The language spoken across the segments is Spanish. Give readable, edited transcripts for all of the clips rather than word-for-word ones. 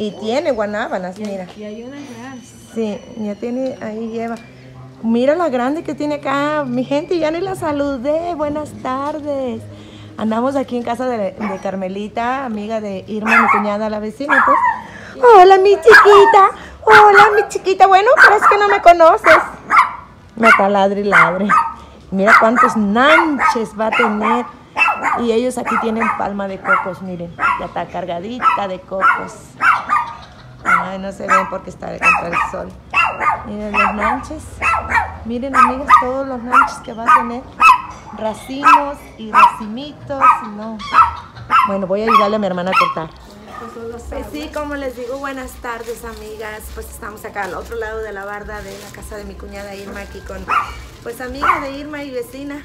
Y tiene guanábanas, mira. Y hay unas grandes. Sí, ya tiene, ahí lleva. Mira la grande que tiene acá. Mi gente, ya ni la saludé. Buenas tardes. Andamos aquí en casa de Carmelita, amiga de Irma, mi cuñada, la vecina, pues. Hola, mi chiquita. Hola, mi chiquita. Bueno, parece que no me conoces. Me está ladre y ladre. Mira cuántos nanches va a tener. Y ellos aquí tienen palma de cocos, miren. Ya está cargadita de cocos. Ay, no se ven porque está contra el sol. Miren los nanches. Miren, amigas, todos los nanches que va a tener. Racimos y racimitos. No. Bueno, voy a ayudarle a mi hermana a cortar. Pues sí, como les digo, buenas tardes, amigas. Pues estamos acá al otro lado de la barda de la casa de mi cuñada Irma, aquí con, pues, amiga de Irma y vecina.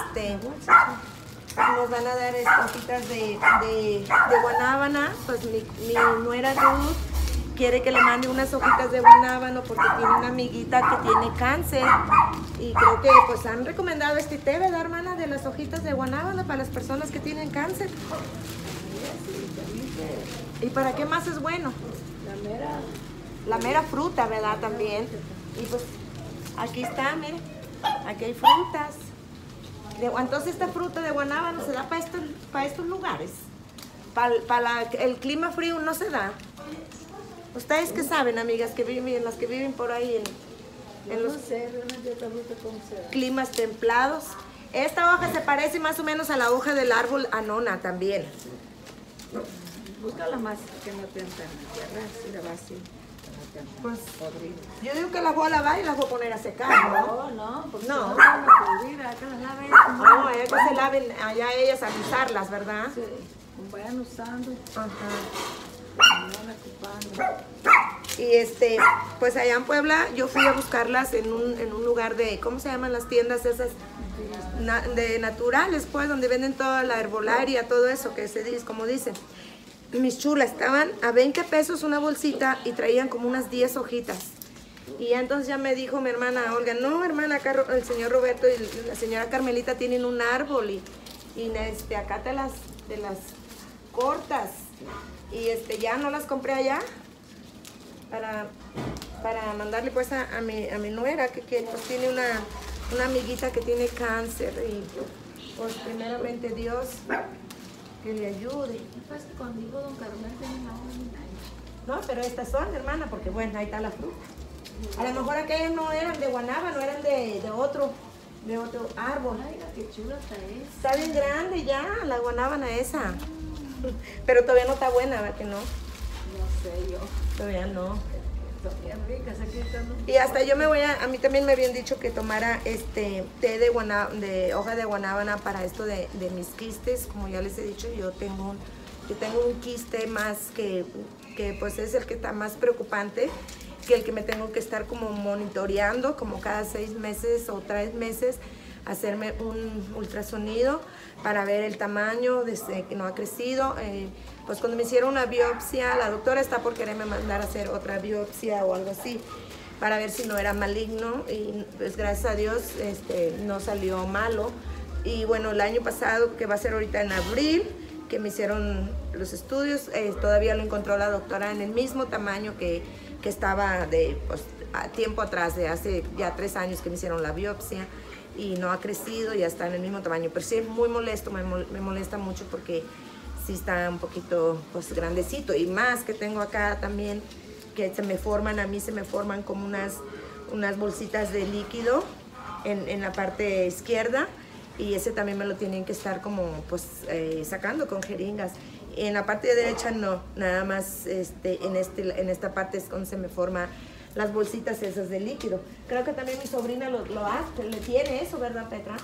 Nos van a dar hojitas de guanábana. Pues mi nuera Ruth quiere que le mande unas hojitas de guanábano porque tiene una amiguita que tiene cáncer. Y creo que pues han recomendado este té, ¿verdad, hermana? De las hojitas de guanábana para las personas que tienen cáncer. ¿Y para qué más es bueno? La mera fruta, ¿verdad? También. Y pues aquí está, miren. Aquí hay frutas. Entonces esta fruta de guanábano se da para estos lugares. Para el clima frío no se da. ¿Ustedes qué saben, amigas, que viven, las que viven por ahí en los climas templados? Esta hoja se parece más o menos a la hoja del árbol anona también. Búscala más que no te entran en tierra, si la vas así. Pues, yo digo que las voy a lavar y las voy a poner a secar, ¿no? No, porque no. No van a pudrir, que las laven. No, que se laven allá ellas a usarlas, ¿verdad? Sí, vayan usando. Ajá. Vayan ocupando. Y pues allá en Puebla yo fui a buscarlas en un lugar de, ¿cómo se llaman las tiendas esas? De naturales, pues, donde venden toda la herbolaria, todo eso que se dice, como dicen. Mis chulas, estaban a 20 pesos una bolsita y traían como unas 10 hojitas. Y ya entonces ya me dijo mi hermana Olga, no, hermana, acá el señor Roberto y la señora Carmelita tienen un árbol y acá te las cortas. Y ya no las compré allá para mandarle pues a mi nuera que pues tiene una amiguita que tiene cáncer y pues primeramente Dios que le ayude. Pues cuando dijo don Carmen tenía una hoja. No, pero estas son, hermana, porque bueno, ahí está la fruta. A lo mejor aquellas no eran de guanábano, eran de otro árbol. Ay, qué chula está esa. Está bien grande ya, la guanábana esa. Pero todavía no está buena, ¿verdad que no? No sé yo. Todavía no. Son bien ricas, aquí están. Y hasta yo a mí también me habían dicho que tomara té de hoja de guanábana para esto de mis quistes. Como ya les he dicho, yo tengo un quiste más que pues es el que está más preocupante, que el que me tengo que estar como monitoreando como cada 6 meses o 3 meses, hacerme un ultrasonido para ver el tamaño desde que no ha crecido. Pues cuando me hicieron una biopsia, la doctora está por quererme mandar a hacer otra biopsia o algo así para ver si no era maligno y pues gracias a Dios no salió malo. Y bueno, el año pasado, que va a ser ahorita en abril, que me hicieron los estudios, todavía lo encontró la doctora en el mismo tamaño que estaba a tiempo atrás, de hace ya 3 años que me hicieron la biopsia, y no ha crecido, ya está en el mismo tamaño. Pero sí es muy molesto, me molesta mucho porque sí está un poquito pues grandecito, y más que tengo acá también que a mí se me forman como unas bolsitas de líquido en la parte izquierda, y ese también me lo tienen que estar como pues sacando con jeringas. En la parte derecha no, nada más en esta parte es donde se me forma las bolsitas esas de líquido. Creo que también mi sobrina lo hace, le tiene eso, ¿verdad, Petra?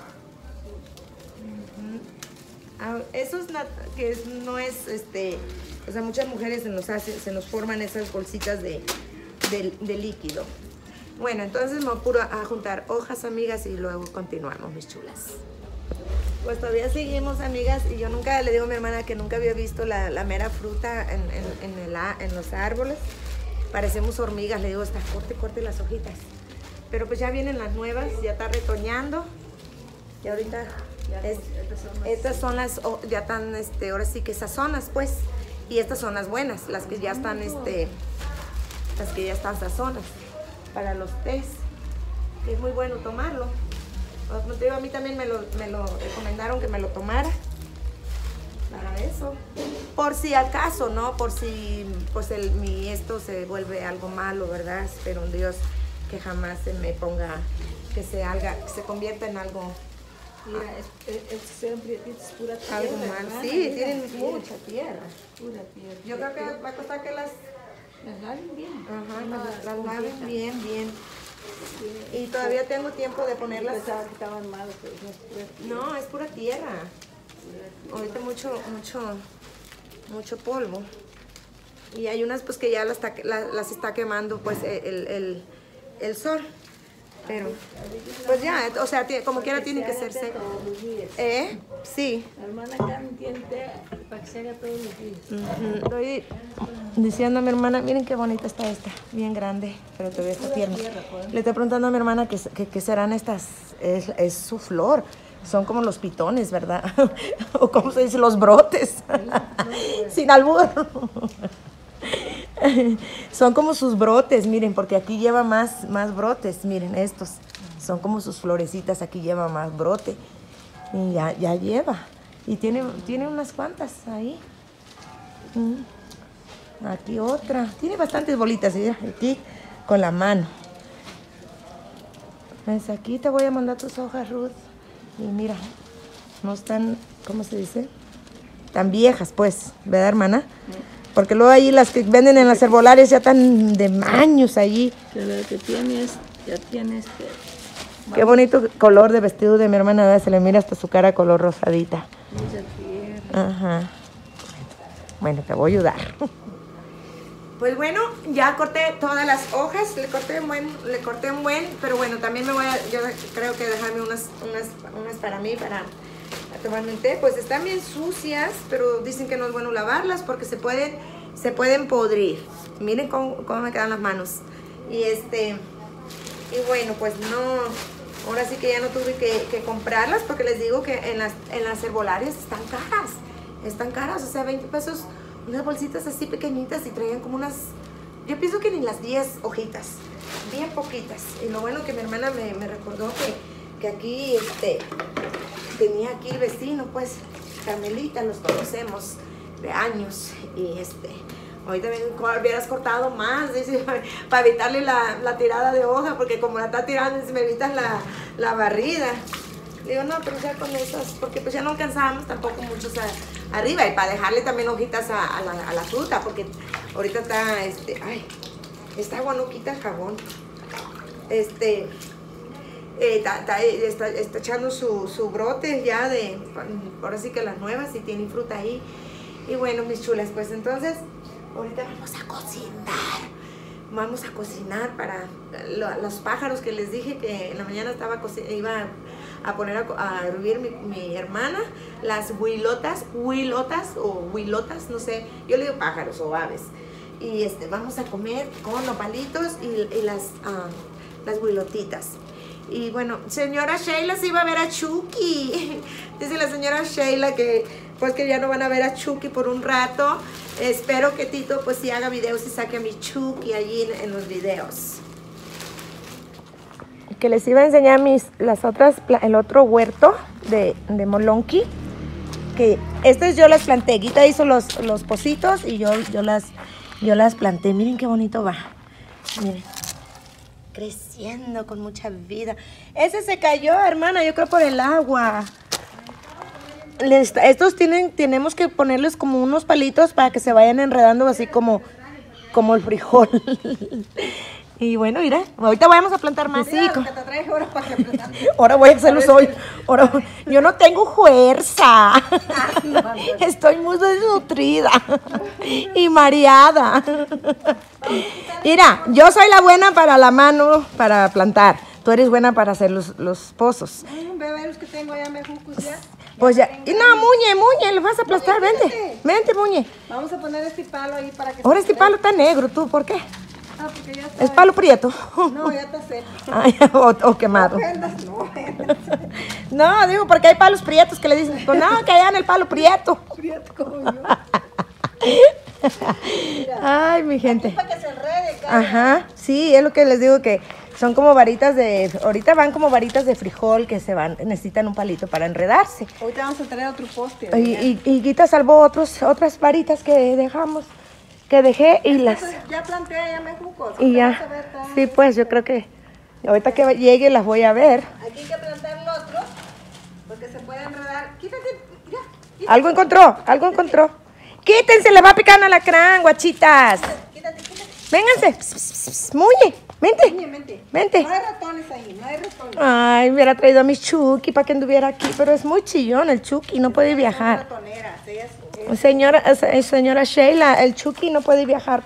Eso es que no es, o sea, muchas mujeres se nos forman esas bolsitas de líquido. Bueno, entonces me apuro a juntar hojas, amigas, y luego continuamos, mis chulas. Pues todavía seguimos, amigas, y yo nunca le digo a mi hermana que nunca había visto la mera fruta en los árboles. Parecemos hormigas, le digo, corte las hojitas. Pero pues ya vienen las nuevas, ya está retoñando. Y ahorita estas son las, ya están, ahora sí que sazonas, pues. Y estas son las buenas, las que ya están, las que ya están sazonas para los tés. Que es muy bueno tomarlo. Como te digo, a mí también me lo recomendaron que me lo tomara. Para eso. Por si acaso, ¿no? Por si pues esto se vuelve algo malo, ¿verdad? Espero un Dios que jamás se me ponga, que se convierta en algo. Mira, es pura tierra. Algo mal. Sí, mira, tienen mucha tierra. Pura tierra. Yo creo que va a costar que las laven bien. Ajá, las laven bien, bien. Y todavía tengo tiempo de ponerlas. Pensaba que estaban malas, pero no es pura tierra. No, es pura tierra. Ahorita mucho polvo. Y hay unas pues que ya las está quemando pues el sol. Pero pues ya, o sea, como quiera tiene que ser seco. Todos los días. Sí. La hermana Carmen tiene té para que se haga todos los días. Estoy diciendo a mi hermana, miren qué bonita está esta, bien grande, pero todavía está tierna. Le estoy preguntando a mi hermana qué serán estas, es su flor. Son como los pitones, ¿verdad? O como se dice, los brotes. Sin albur. Son como sus brotes, miren, porque aquí lleva más brotes, miren, estos. Son como sus florecitas, aquí lleva más brote. Y ya lleva. Y tiene unas cuantas ahí. Aquí otra. Tiene bastantes bolitas, ¿sí? Aquí con la mano. Pues aquí te voy a mandar tus hojas, Ruth. Y mira, no están, ¿cómo se dice? Tan viejas, pues, ¿verdad, hermana? Porque luego ahí las que venden en las herbolarias ya están de años allí. Pero que tienes, ya tienes Qué bonito color de vestido de mi hermana, ¿verdad? Se le mira hasta su cara color rosadita. mucha tierra. Ajá. Bueno, te voy a ayudar. Pues bueno, ya corté todas las hojas, le corté un buen, pero bueno, también yo creo que dejarme unas para mí, para tomarme un té. Pues están bien sucias, pero dicen que no es bueno lavarlas porque se pueden podrir. Miren cómo me quedan las manos. Y bueno, pues no, ahora sí que ya no tuve que comprarlas porque les digo que en las herbolarias están caras, o sea, 20 pesos. Unas bolsitas así pequeñitas y traían como yo pienso que ni las 10 hojitas, bien poquitas. Y lo bueno que mi hermana me recordó que aquí, tenía aquí el vecino, pues, Carmelita, los conocemos de años. Y hoy también hubieras cortado más, dice, para evitarle la tirada de hoja, porque como la está tirando, me evitas la barrida. Le digo, no, pero ya con esas, porque pues ya no alcanzábamos tampoco muchos arriba, y para dejarle también hojitas a la fruta, porque ahorita esta agua no quita el jabón. Está echando su brote ya ahora sí que las nuevas, y tienen fruta ahí. Y bueno, mis chulas, pues entonces, ahorita vamos a cocinar. Vamos a cocinar para los pájaros que les dije que en la mañana iba a poner a hervir mi hermana, las huilotas o huilotas, no sé, yo le digo pájaros o aves. Y vamos a comer con nopalitos y las huilotitas. Y bueno, señora Sheila se iba a ver a Chucky. Dice la señora Sheila que pues que ya no van a ver a Chucky por un rato. Espero que Tito pues sí haga videos y saque a mi Chucky allí en los videos. Que les iba a enseñar el otro huerto de Molonqui. Que yo las planté. Guita hizo los pocitos y yo las planté. Miren qué bonito va. Miren. Creciendo con mucha vida. Ese se cayó, hermana, yo creo por el agua. Estos tenemos que ponerles como unos palitos para que se vayan enredando así como el frijol. Y bueno, mira, ahorita vamos a plantar más. Sí, ahora voy a hacerlo hoy. Yo no tengo fuerza. Estoy muy desnutrida y mareada. Mira, yo soy la buena para la mano, para plantar. Tú eres buena para hacer los pozos. Beberos que tengo ya me jucos ya. Pues ya. Y no, Muñe, lo vas a aplastar. Vente, Muñe. Vamos a poner este palo ahí para que... Ahora este palo está negro, ¿tú por qué? Porque ya está. ¿Es palo prieto? No, ya está seco. Ay, o quemado. No, digo, porque hay palos prietos que le dicen, pues no, que allá en el palo prieto. Prieto como yo. Ay, mi gente. Para que se enrede, cara. Ajá, sí, es lo que les digo, que son como varitas de, ahorita van como varitas de frijol que se van, necesitan un palito para enredarse. Ahorita vamos a traer otro poste. Y Guita salvó otras varitas que dejé y las... Ya planté, ya me juco. Y ya, sí, pues yo creo que ahorita que llegue las voy a ver. Aquí hay que plantar el otro, porque se puede enredar. Quítate, ya. Algo encontró. Quítense, le va a picar un alacrán, guachitas. Quítate. Vénganse, muye, vente. Vente. No hay ratones ahí, no hay ratones. Ay, me hubiera traído a mi Chucky para que anduviera aquí, pero es muy chillón el Chucky, no puede viajar. Ratoneras, ellas. Señora Sheila, el Chucky no puede viajar.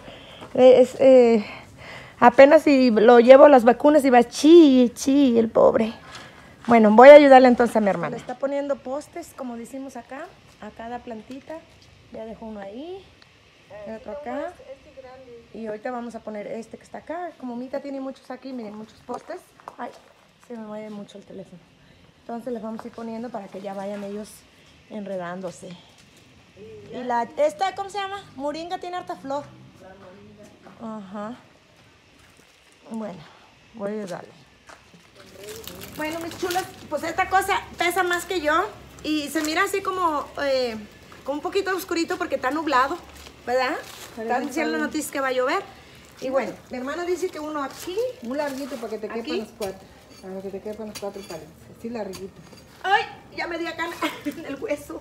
Apenas si lo llevo a las vacunas y va chi, el pobre. Bueno, voy a ayudarle entonces a mi hermana. Le está poniendo postes, como decimos acá, a cada plantita. Ya dejó uno ahí, otro acá. Y ahorita vamos a poner este que está acá. Como Mita tiene muchos aquí, miren, muchos postes. Ay, se me mueve mucho el teléfono. Entonces les vamos a ir poniendo para que ya vayan ellos enredándose. Y esta, ¿cómo se llama? Moringa tiene harta flor. Ajá. Bueno, voy a ayudarle. Bueno, mis chulas, pues esta cosa pesa más que yo. Y se mira así como un poquito oscurito porque está nublado, ¿verdad? Están diciendo las noticias que va a llover. Y bueno, mi hermana dice que uno aquí. Muy larguito para que te ¿Aquí? quepan los cuatro. Para que te quepan los cuatro palitos. Así larguito. ¡Ay! Ya me di acá en el hueso.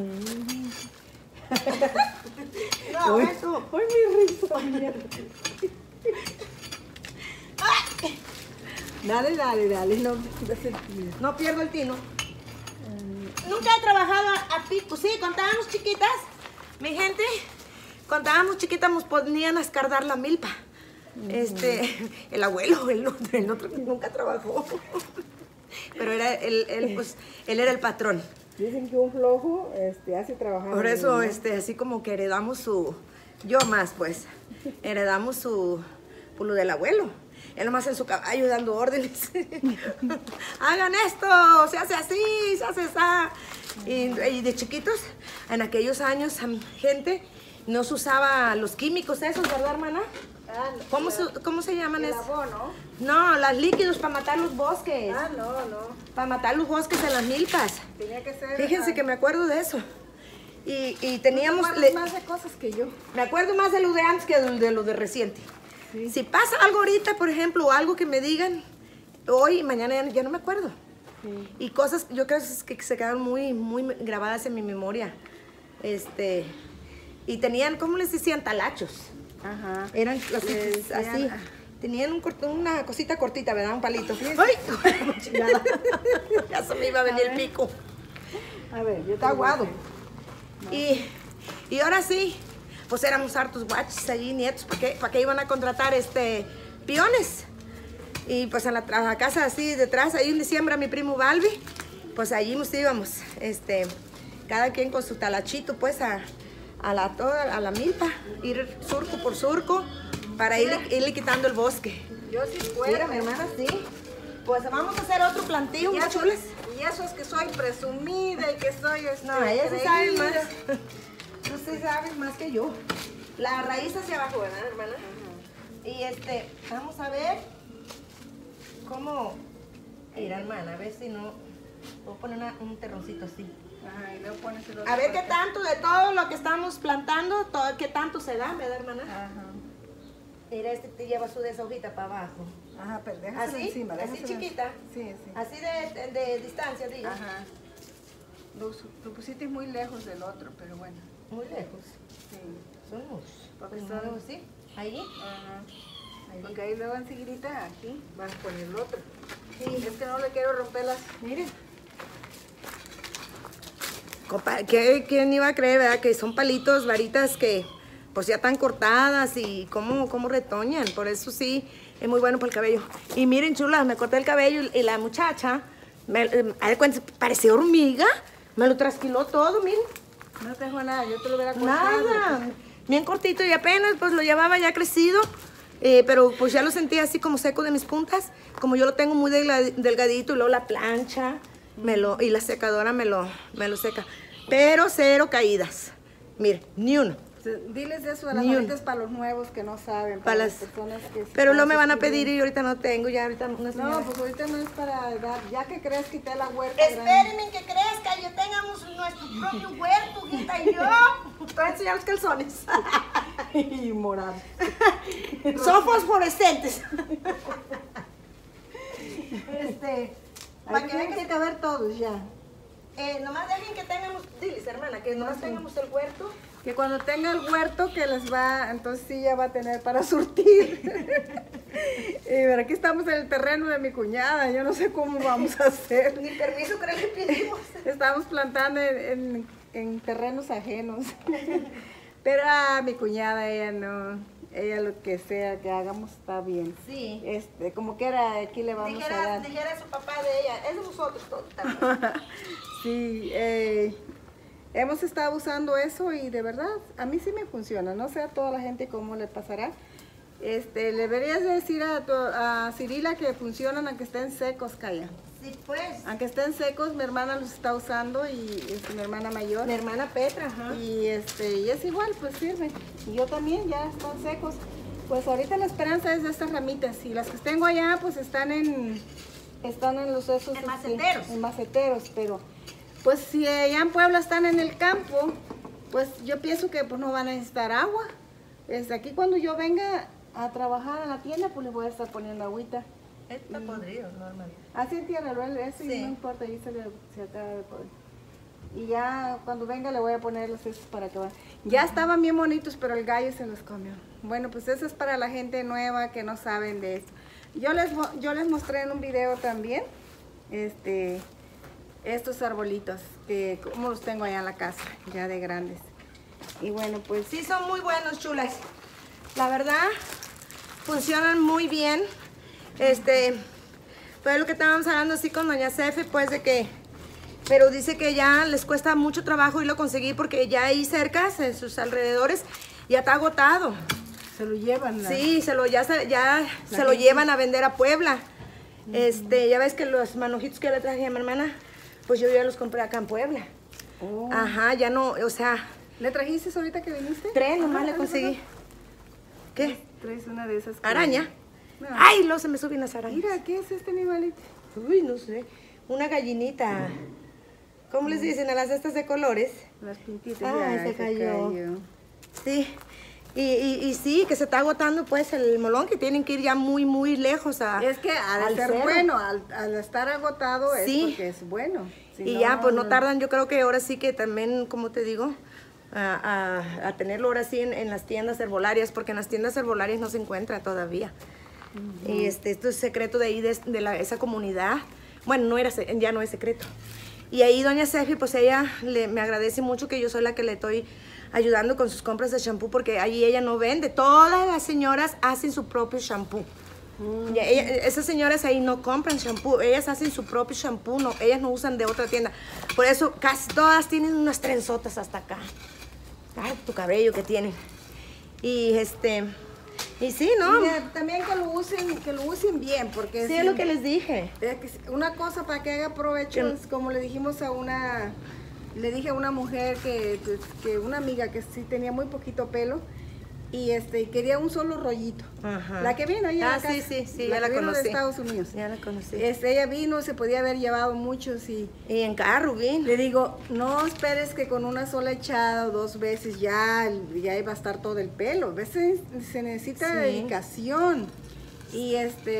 No, eso. ¡Ay, mi risa! Dale, No pierdo el tino. Nunca he trabajado a pico. Sí, cuando estábamos chiquitas, mi gente, cuando estábamos chiquitas nos ponían a escardar la milpa. El abuelo, él nunca trabajó. Pero era él era el patrón. Dicen que un flojo hace trabajar. Por eso, así como que heredamos yo más pues, heredamos por lo del abuelo. Él nomás en su caballo dando órdenes. Hagan esto, se hace así, se hace así. Y de chiquitos, en aquellos años, gente, no se usaba los químicos esos, ¿verdad, hermana? ¿Cómo se llaman El esos? abono. No, los líquidos para matar los bosques. No. Para matar los bosques en las milpas. Tenía que ser. Fíjense que me acuerdo de eso. Y teníamos... más de cosas que yo. Me acuerdo más de lo de antes que de lo de reciente. Sí. Si pasa algo ahorita, por ejemplo, o algo que me digan hoy y mañana, ya no me acuerdo. Sí. Y cosas, yo creo que se quedaron muy grabadas en mi memoria. Y tenían, ¿cómo les decían? Talachos. Ajá. Eran así. Tenían una cosita cortita, ¿verdad? Un palito. ¡Ay! Ya se me iba a venir el pico. A ver, yo Está aguado. Y ahora sí, pues éramos hartos guachis allí, nietos, ¿para qué iban a contratar peones? Y pues en la casa así detrás, ahí donde siembra mi primo Balbi, pues allí nos íbamos, cada quien con su talachito, pues a la milpa, ir surco por surco, para irle quitando el bosque. Yo sí puedo. Mira, mi hermana, sí. Pues vamos a hacer otro plantío, mis chulas. Y eso es que soy presumida y que soy No, ella sí sabe más. creída. Tú sí sabes más que yo. La raíz hacia abajo, ¿verdad, hermana? Y vamos a ver cómo... Mira, hermana, a ver si no... Voy a poner un terroncito así. Ajá, y luego pones el otro. A ver qué tanto de todo lo que estamos plantando, qué tanto se da, ¿verdad, hermana? Ajá. Mira, te lleva su deshojita para abajo. Ajá, pero déjaselo ¿Así? encima. ¿Así déjaselo chiquita? Sí, sí. Así de distancia, digo. Ajá. Lo pusiste muy lejos del otro, pero bueno. Muy lejos. Sí. Son muchos. Porque Primero son- así, ahí. Ajá. Porque ahí luego enseguida aquí vas a poner el otro. Sí. Es que no le quiero romper las... Miren. ¿Quién iba a creer, verdad? Que son palitos, varitas que pues ya están cortadas y cómo retoñan. Por eso sí, es muy bueno para el cabello. Y miren, chulas, me corté el cabello y la muchacha, a ver, parecía hormiga, me lo trasquiló todo, miren. No te dejo nada, yo te lo hubiera cortado. Nada, bien cortito y apenas pues lo llevaba ya crecido, pero pues ya lo sentía así como seco de mis puntas, como yo lo tengo muy delgadito y luego la plancha y la secadora me lo seca, pero cero caídas, mire, ni uno. Diles eso a las Ni un- mamitas para los nuevos que no saben, Para las las- personas que... Pero luego me van a pedir y ahorita no tengo, ya ahorita una señora. No, pues ahorita no es para dar, ya que crees que te la huerta grande. Espérenme que crezca y tengamos nuestro propio huerto, Guita y yo. Te voy a enseñar los calzones. Y morar. Son fosforescentes. Para que tienen que caber todos ya. Nomás dejen que tengamos, diles hermana, que nomás tengamos el huerto. Que cuando tenga el huerto que les va, entonces sí ya va a tener para surtir. Y pero aquí estamos en el terreno de mi cuñada, yo no sé cómo vamos a hacer. Ni permiso que le pedimos. Estamos plantando en terrenos ajenos. Pero mi cuñada, ella no, ella lo que sea que hagamos está bien. Sí. Como que era, aquí le vamos a dar. Dijera su papá de ella, es de nosotros todos también. Sí, hemos estado usando eso y de verdad, a mí sí me funciona. No sé a toda la gente cómo le pasará. Le deberías decir a Cirila que funcionan aunque estén secos, Calla. Sí, pues. Aunque estén secos, mi hermana los está usando y es mi hermana mayor. Mi hermana Petra, ajá. Y es igual, pues sirve. Y yo también, ya están secos. Pues ahorita la esperanza es de estas ramitas. Y las que tengo allá, pues están en los esos. En maceteros. En maceteros, pero pues si allá en Puebla están en el campo, pues yo pienso que pues no van a necesitar agua. Aquí cuando yo venga a trabajar en la tienda, pues le voy a estar poniendo agüita. Está podrido, normal. Así entiéndelo, eso y Sí. no importa, ahí se acaba de poder. Y ya cuando venga le voy a poner los esos para que vayan. Ya estaban bien bonitos, pero el gallo se los comió. Bueno, pues eso es para la gente nueva que no saben de esto. Yo les mostré en un video también, estos arbolitos, que como los tengo allá en la casa, ya de grandes. Y bueno, pues Sí, son muy buenos, chulas. La verdad, funcionan muy bien. Fue lo que estábamos hablando así con doña Cefe, pues de que, pero dice que ya les cuesta mucho trabajo irlo a conseguir porque ya ahí cerca, en sus alrededores, ya está agotado. se lo llevan. Sí, se lo gente. llevan a vender a Puebla. Ya ves que los manojitos que le traje a mi hermana, pues yo ya los compré acá en Puebla. Oh. Ajá, ya no, o sea, ¿Le trajiste ahorita que viniste? 3 nomás Ajá, le conseguí. ¿Qué? Traes una de esas. Araña. No. Ay, no, se me suben las arañas. Mira, ¿qué es este animalito? Uy, no sé. Una gallinita. ¿Cómo les dicen a las estas de colores? Las pintitas. Ay, ya, se cayó. Sí. Y sí, que se está agotando pues el molón, que tienen que ir ya muy, muy lejos Es que ha de al ser cero. bueno, al estar agotado Sí. es porque es bueno. Si Y no, ya, pues no tardan, yo creo que ahora sí que también, como te digo, a tenerlo ahora sí en las tiendas herbolarias, porque en las tiendas herbolarias no se encuentra todavía. Y esto es secreto de ahí, de esa comunidad. Bueno, ya no es secreto. Y ahí doña Cefi, pues ella me agradece mucho que yo soy la que le estoy ayudando con sus compras de shampoo, porque ahí ella no vende. Todas las señoras hacen su propio shampoo. Esas señoras ahí no compran shampoo, ellas hacen su propio shampoo, ellas no usan de otra tienda. Por eso casi todas tienen unas trenzotas hasta acá. Ay, tu cabello que tienen. Y sí, ¿no? Mira, también que lo usen bien, porque Sí, si- es lo que les dije. una cosa para que haga provecho es como le dijimos le dije a una mujer que una amiga que sí tenía muy poquito pelo y quería un solo rollito. Ajá. La que vino ahí a la casa, sí, ya la la que vino conocí. de Estados Unidos. Ya la conocí. Ella vino, se podía haber llevado muchos y Y en carro, bien. le digo, no esperes que con una sola echada o 2 veces ya iba a estar todo el pelo. A veces se necesita Sí. dedicación. Y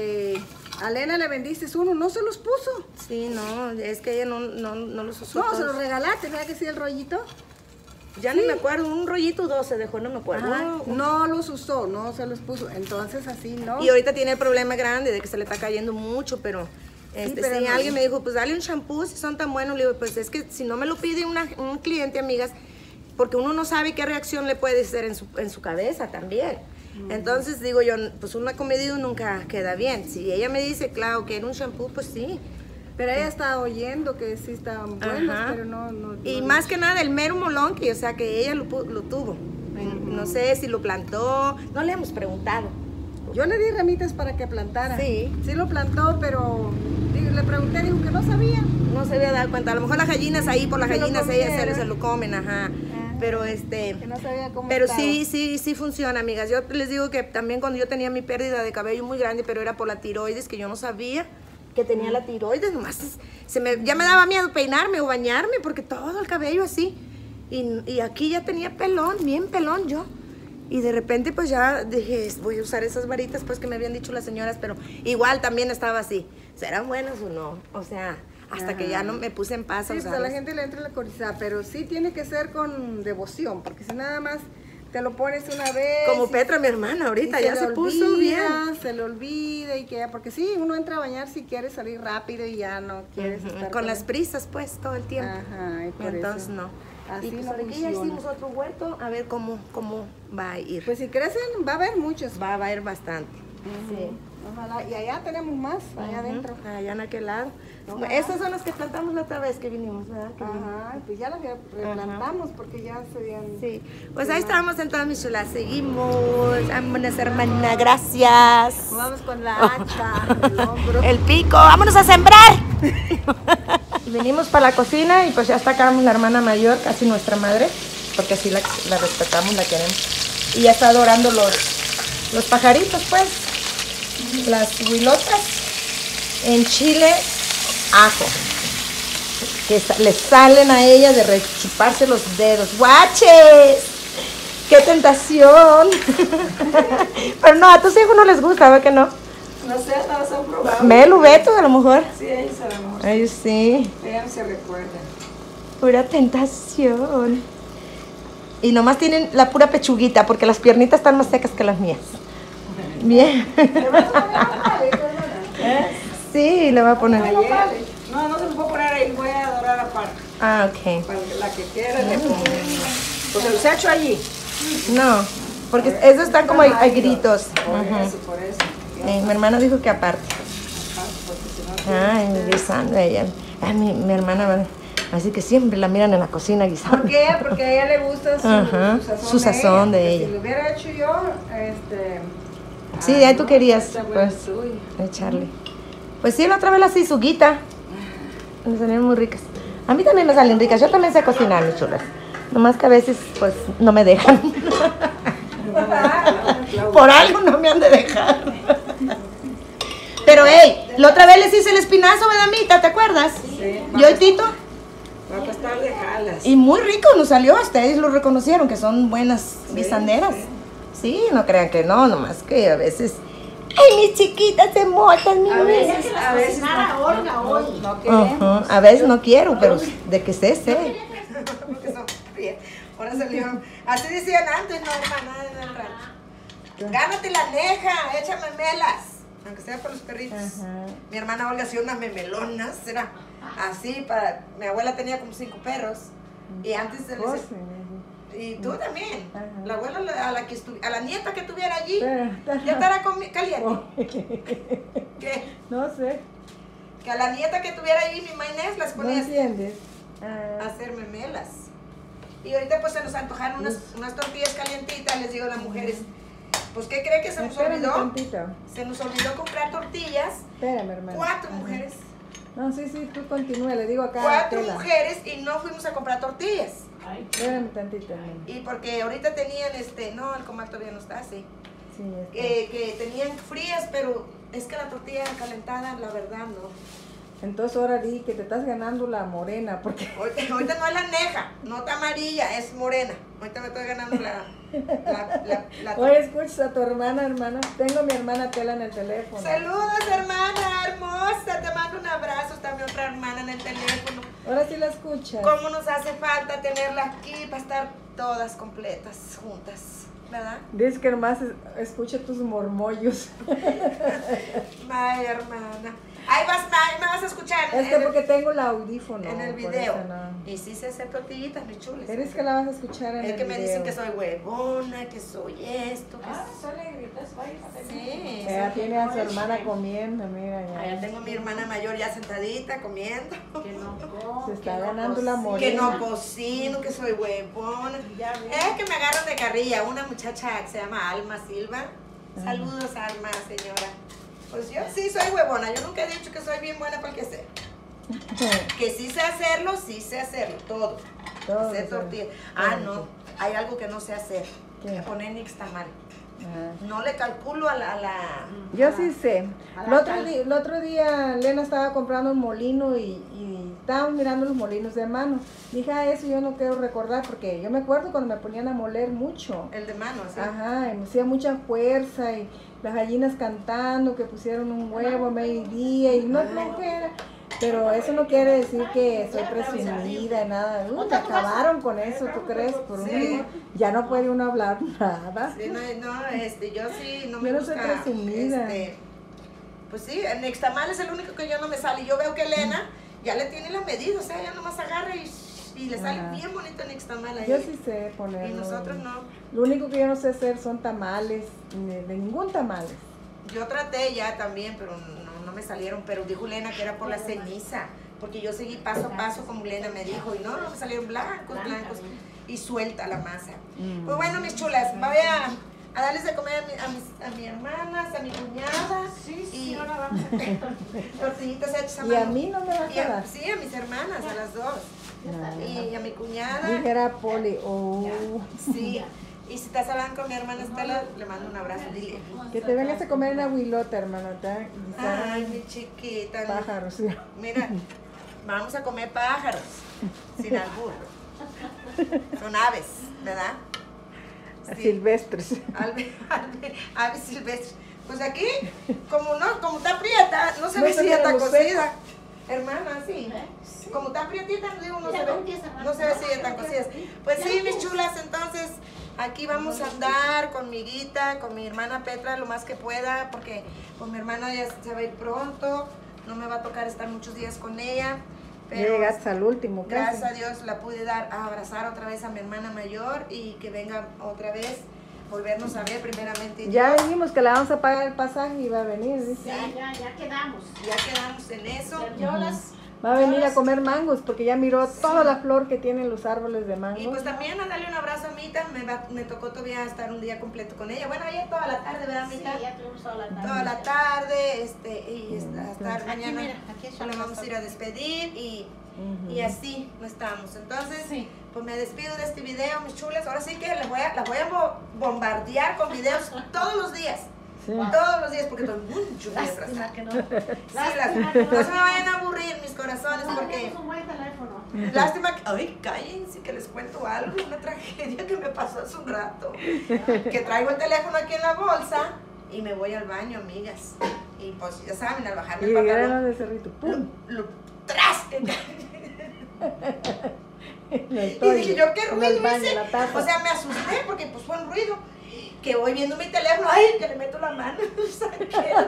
a Lena le vendiste uno, no se los puso. Sí, no, es que ella no los usó No, se todos. los regalaste, ¿verdad que sí el rollito? Ya ni me acuerdo, un rollito 2 se dejó, no me acuerdo. Ajá, no los usó, no se los puso. Entonces así no. Y ahorita tiene el problema grande de que se le está cayendo mucho, pero pero sí, no. alguien me dijo, pues dale un shampoo si son tan buenos. Le digo, pues es que si no me lo pide un cliente, amigas, porque uno no sabe qué reacción le puede hacer en su cabeza también. Entonces digo yo, pues una comedido nunca queda bien. Si ella me dice, claro, que era un shampoo, pues sí. Pero ella estaba oyendo que sí estaban buenos, Ajá. pero no. Y más que nada el mero molón, que o sea que ella lo tuvo. No sé si lo plantó, no le hemos preguntado. Yo le di ramitas para que plantara. Sí. Sí lo plantó, pero le pregunté, dijo que no sabía. No se había dado cuenta. A lo mejor las gallinas ahí, por las Se lo gallinas ellas comieron. se lo comen, ajá. pero Que no sabía cómo pero estaba. sí funciona, amigas. Yo les digo que también cuando yo tenía mi pérdida de cabello muy grande, pero era por la tiroides, que yo no sabía que tenía la tiroides, nomás ya me daba miedo peinarme o bañarme, porque todo el cabello así. Y aquí ya tenía pelón, bien pelón yo. Y de repente pues ya dije, voy a usar esas varitas pues que me habían dicho las señoras, pero igual también estaba así. ¿Serán buenas o no? O sea, hasta que ya no me puse en paz a Sí, pues a usarlas. la gente le entra la curiosidad, pero sí tiene que ser con devoción, porque si nada más te lo pones una vez. Como y- Petra, mi hermana, ahorita y ya le se puso bien. olvida, se le olvida y que ya, porque sí, uno entra a bañar si quiere salir rápido y ya no quieres estar Con las prisas pues todo el tiempo. Ajá, y por Entonces eso. no. Así Y pues no ahorita ya funciona. hicimos otro huerto, a ver cómo va a ir. Pues si crecen, va a haber muchos. Va a haber bastante. Sí. Ojalá. Y allá tenemos más, allá adentro. Allá en aquel lado. Ojalá. Estas son las que plantamos la otra vez que vinimos, ¿verdad? Que vinimos. Ajá, pues ya las replantamos porque ya se habían... Sí. Pues ahí estamos entonces, mis chulas. Seguimos. Vámonos, hermana. Gracias. Vamos con la hacha, el hombro. El pico. Vámonos a sembrar. Venimos para la cocina y pues ya está acá la hermana mayor, casi nuestra madre, porque así la respetamos, la queremos. Y ya está adorando los pajaritos, pues, las huilotas en chile ajo, que les salen a ella de rechuparse los dedos. ¡Guaches! ¡Qué tentación! Pero no, a tus hijos no les gusta, ¿verdad que no? No sé, no las han probado. Melu, Beto, a lo mejor. Sí, ellos a lo mejor. Ay, sí. Ellos no se recuerdan. Pura tentación. Y nomás tienen la pura pechuguita, porque las piernitas están más secas que las mías. Bien. Sí, le voy a poner. No, no se lo puedo poner ahí, voy a dorar aparte. Ah, ok. Para que la que quiera le ponga. Porque los he hecho allí. No, porque esos están como a gritos. Por eso. Mi hermana dijo que aparte. Porque si no, Ay, guisando ella. Ay, mi hermana, así que siempre la miran en la cocina guisando. ¿por qué? Porque a ella le gusta Ajá, su sazón de ella. Si lo hubiera hecho yo, Sí, ahí tú querías, está bueno pues, suyo. echarle. Pues sí, la otra vez las hice suguita. Me salieron muy ricas. A mí también me salen ricas. Yo también sé cocinar, mis chulas. Nomás que a veces, pues, no me dejan. Por algo no me han de dejar. Pero, hey, la otra vez les hice el espinazo, ¿verdad, ¿te acuerdas? Sí. Yo y Tito. Va a costar de jalas. Y muy rico nos salió. Ustedes lo reconocieron, que son buenas guisanderas. Sí, no crean que no, nomás que a veces... Ay, mis chiquitas se motan, mi A bebé. veces no queremos. Ajá, a veces no quiero, pero de que sé. Porque son frías. Ahora salieron. Así decían antes, no, hermana, en el rancho. Gánate la neja, échame melas. Aunque sea por los perritos. Mi hermana Olga hacía unas memelonas, era así para. Mi abuela tenía como 5 perros. Y antes se les. Y tú también. La abuela a la nieta que tuviera allí. Ya estará caliente. ¿Qué? No sé, Que a la nieta que tuviera allí mi maynés las no ponía entiendes. a hacer memelas. Y ahorita pues se nos antojaron unas tortillas calientitas, les digo a las mujeres, pues ¿qué cree que se nos Espérame olvidó? tantito. Se nos olvidó comprar tortillas, Espérame, hermano. 4 Ajá. mujeres, No, sí, tú continúa, le digo acá. 4 Tela. mujeres y no fuimos a comprar tortillas. Espérame tantito, hermano. Y porque ahorita tenían, no, el comal todavía no está así, Sí, ya está. que tenían frías, pero es que la tortilla calentada, la verdad, no. Entonces ahora di que te estás ganando la morena, porque Ahorita no es la neja, no está amarilla, es morena. Ahorita me estoy ganando la oye, escuchas a tu hermana, hermano. Tengo a mi hermana Tela en el teléfono. Saludos, hermana hermosa. Te mando un abrazo. Está mi otra hermana en el teléfono. Ahora sí la escuchas. ¿Cómo nos hace falta tenerla aquí para estar todas completas, juntas? ¿Verdad? Dice que nomás escucha tus mormollos. Ay, hermana. Ahí me vas a escuchar Es que porque tengo el audífono. en el por video. eso no. Y sí sé hacer tortillitas, mis chules. Eres que la vas a escuchar en Es el que me video. dicen que soy huevona, que soy esto, que Son negritas, sí. Ella tiene a su hermana comiendo, mira Allá ya. tengo a mi hermana mayor ya sentadita comiendo. que no Se está ganando la morena. Que no cocino, que soy huevona. Es que me agarran de carrilla. Una muchacha que se llama Alma Silva. Saludos, Alma, señora. Pues yo sí soy huevona. Yo nunca he dicho que soy bien buena para el quehacer. Que sí sé hacerlo, todo. Todo hacer lo tortilla. sabe. Ah, Todo. no, hay algo que no sé hacer. ¿Qué? Poner nixtamal. Ah. No le calculo a la... Yo sí sé. El otro día Lena estaba comprando un molino y estábamos mirando los molinos de mano. Dije, eso yo no quiero recordar porque yo me acuerdo cuando me ponían a moler mucho. El de mano, ¿sí? Ajá, y me hacía mucha fuerza y las gallinas cantando que pusieron un huevo a mediodía y no que era. Pero eso no quiere decir que soy presumida, nada. Te acabaron con eso, ¿tú crees? Sí. Ya no puede uno hablar nada. Sí, yo sí, no me Yo no gusta. soy presumida. Pues sí, el nixtamal es el único que yo no me sale. Yo veo que Elena ya le tiene la medida, o sea, ella nomás agarra y le sale Ajá. bien bonito el nixtamal ahí. Yo sí sé ponerlo. Y nosotros no. Lo único que yo no sé hacer son tamales, de ningún tamales. Yo traté ya también, pero no me salieron. Pero dijo Elena que era por la ceniza, porque yo seguí paso a paso como Elena me dijo. Y no, me salieron blancos y suelta la masa. Pues bueno, mis chulas, voy a darles de comer a mis hermanas, a mi cuñada. Sí, ahora vamos a comer tortillitas hechas a Y a mano. mí no me vas a dar. Sí, a mis hermanas, a las dos. No. Y a mi cuñada. Dijera Poli, oh. Sí. Y si estás hablando con mi hermana Estela, le mando un abrazo, dile. Que te vengas a comer en Aguilota, hermano. Ay, mi chiquita. Pájaros. ¿Sí? Mira, vamos a comer pájaros, sin albur. Son aves, ¿verdad? Sí. Silvestres. Aves silvestres. Pues aquí, como está prieta, no se No ve se si ve ya está los cocida. Hermana, sí. Como está prietita, digo, no se ve si ya están cocidas. Pues sí, mis chulas, entonces aquí vamos a andar con mi guita, con mi hermana Petra lo más que pueda, porque pues mi hermana ya se va a ir pronto, no me va a tocar estar muchos días con ella. Pero Llegaste al último, casi. gracias a Dios la pude dar a abrazar otra vez a mi hermana mayor y que venga otra vez, volvernos a ver primeramente. Ya Dios. dijimos que le vamos a pagar el pasaje y va a venir, dice. Ya quedamos. Ya quedamos en eso. Yo las... Va a venir a comer mangos porque ya miró toda la flor que tienen los árboles de mango. Y pues también a darle un abrazo a Mita, me tocó todavía estar un día completo con ella. Bueno, ayer toda la tarde, ¿verdad, Sí, Mita? ya tuvimos toda la tarde. Toda la tarde, hasta Aquí, mañana mira, aquí está. le vamos a ir a despedir y así no estamos. Entonces, Sí. pues me despido de este video, mis chulas. Ahora sí que las voy a bombardear con videos todos los días. Sí. Todos los días, porque estoy mucho días atrás. Lástima que no. Sí, no se me vayan a aburrir mis corazones, porque Tenemos un buen teléfono. lástima que, ay, cállense que les cuento algo, una tragedia que me pasó hace un rato, que traigo el teléfono aquí en la bolsa y me voy al baño, amigas, y pues ya saben, al bajarme Y el llegaron pantalón, de Cerrito. ¡Pum! ¡tras! Y dije yo, ¿qué En el ruido baño, hice? la taza. O sea, me asusté porque pues fue un ruido. Que voy viendo mi teléfono, ay, que le meto la mano, saqué.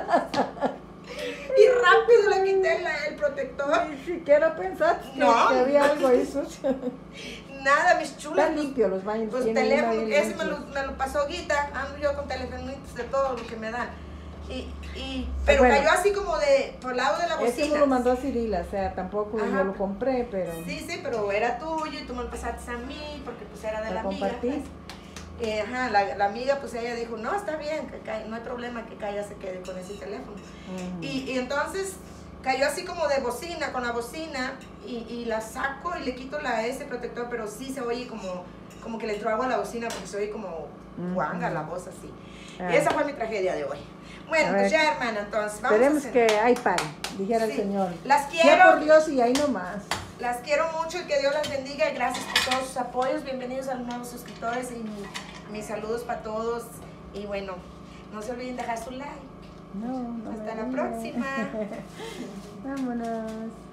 Y rápido le quité el protector. Ni siquiera pensaste No. que había algo ahí sucio. Nada, mis chulas. Están limpios los baños. Pues tienen teléfono, uno bien ese me limpio. lo pasó Guita, ando yo con telefonitos de todo lo que me dan. Pero Bueno. cayó así como por el lado de la Ese me bocina. lo mandó a Cirila, o sea, tampoco Ajá. yo lo compré, pero Sí, pero era tuyo y tú me lo pasaste a mí porque pues era de lo la amiga. compartí. Pues. Ajá, la amiga pues ella dijo, no, está bien, no hay problema que Kaya se quede con ese teléfono. Ujú. Y entonces cayó así como de bocina, con la bocina, y la saco y le quito ese protector, pero sí se oye como que le entró agua a la bocina porque se oye como guanga la voz así. Ah. Y esa fue mi tragedia de hoy. Bueno, A pues ver. ya hermana, entonces vamos Esperemos a hacer. que hay pan, dijera el Sí. Señor. Las Ya quiero. por Dios y ahí nomás. Las quiero mucho y que Dios las bendiga y gracias por todos sus apoyos. Bienvenidos a los nuevos suscriptores y mis saludos para todos. Y bueno, no se olviden dejar su like. No, Hasta me la digas. próxima. Vámonos.